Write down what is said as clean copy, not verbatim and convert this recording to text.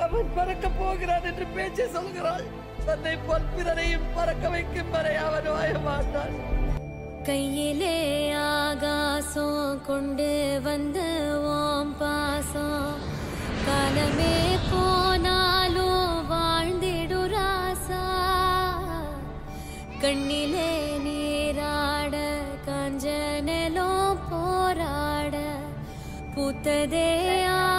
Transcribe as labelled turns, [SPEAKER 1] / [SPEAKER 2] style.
[SPEAKER 1] அவன் பறக்க போகிறான் என்று பேச்சு சொல்கிறாள். தன்னை போல் பிறரையும் பறக்க வைக்கும் வரை அவன் வாய மாட்டான்.
[SPEAKER 2] கையிலே ஆகாசம் கொண்டு வந்த ஓம் பாசம் காலமே போனாலும் வாழ்ந்திடு ராசா. கண்ணிலே நீராட காஞ்சனலோ போராட பூத்ததே